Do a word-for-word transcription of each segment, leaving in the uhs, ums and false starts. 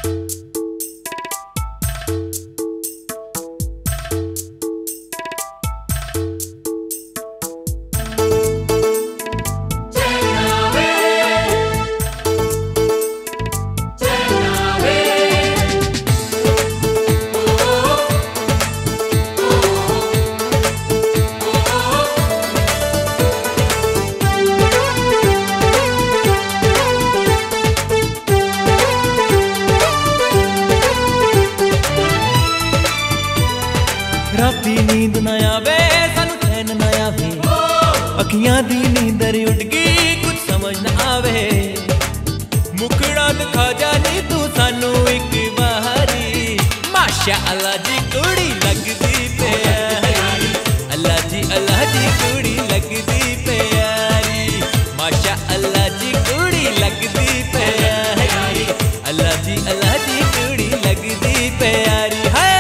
राती नींद ना आवे सानू चैन ना आवे, अखियां दी नींदर उड़ गई कुछ समझ ना आवे। मुखड़ा दिखा जानी तू सानू एक बारी, माशा अल्लाह जी कुड़ी लगदी प्यारी, अल्लाह जी अल्लाह जी कुड़ी लगदी प्यारी, माशा अल्लाह जी कुड़ी लगदी प्यारी, अल्लाह जी अल्लाह जी कुड़ी लगदी प्यारी।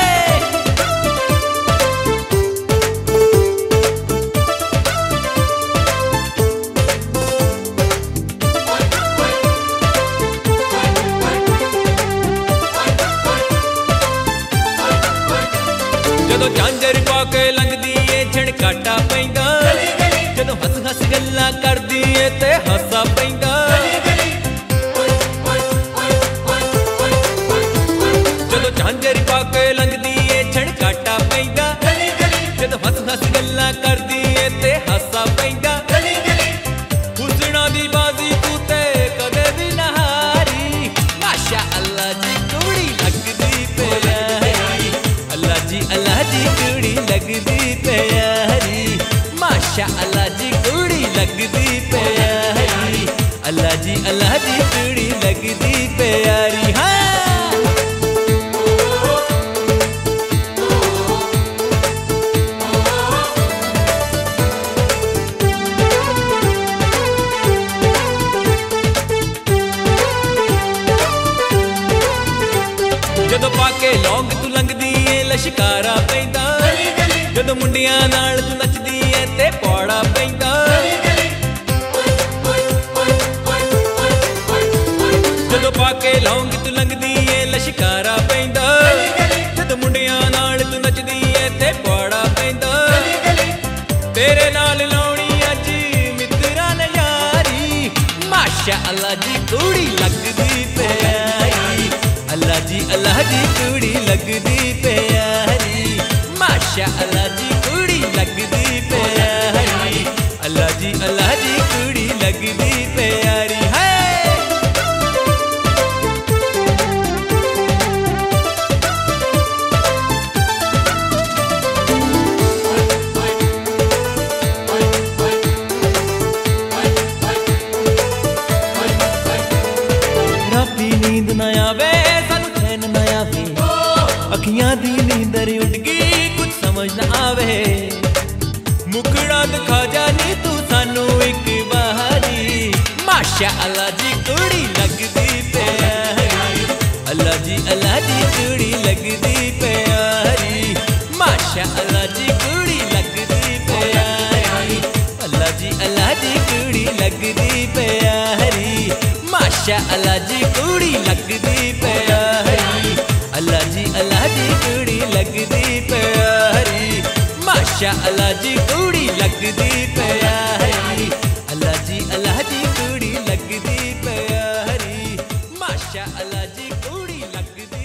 जदों झांझर पाके लंघदी ए झड़काटा पैंदा, जदों हस हस गल्लां करदी ए ते हासा पैंदा, जदों झांझर पाके लंघदी ए झड़काटा पैंदा, जदों हस हस गल्लां करदी ए ते हासा पैंदा। हुस्ना दी बाजी तू ते कदे भी ना हारी, माशा अल्लाह जी कुड़ी लगदी प्यारी, अल्लाह जी अल्लाह जी कुड़ी लगदी प्यारी, माशा अल्लाह जी कुड़ी लगदी प्यारी, अल्लाह जी अल्लाह जी कुड़ी लगदी प्यारी। हाँ जदों पाके लौंग तू लंघदी ए लश्कारा पैंदा, जदों मुंडियां नाल तू नचदी ए ते पौड़ा पैंदा, जदों पाके लौंग तू लंघदी ए लश्कारा पैंदा, जदों मुंडियां नाल तू नचदी ए ते पौड़ा पैंदा। तेरे नाल लाउणी अज मित्तरां ने यारी, माशा अल्लाह जी कुड़ी लगदी प्यारी, अल्लाह जी अल्लाह जी कुड़ी लगदी प्यारी, माशा अल्लाह जी कुड़ी लगदी प्यारी, अल्लाह जी अल्लाह जी कुड़ी लगदी प्यारी। है राती नींद ना आवे सानू चैन ना आवे, अखियां दी नींदर उड़ गई कुछ समझ ना आवे। मुखड़ा दिखा जानी तू सानू एक बारी, माशा अल्लाह जी कुड़ी लगदी प्यारी, अल्लाह जी अल्लाह जी कुड़ी लगदी प्यारी, माशा अल्लाह जी कुड़ी लगदी प्यारी, अल्लाह जी अल्लाह जी कुड़ी लगदी प्यारी, माशा अल्लाह जी कुड़ी लगदी प्यारी, अल्लाह जी अल्लाह जी कुड़ी लगदी प्यारी, माशा अल्लाह जी कुड़ी लगदी प्यारी, अल्लाह जी अल्लाह जी कुड़ी लगदी प्यारी, माशा अल्लाह जी कुड़ी लगदी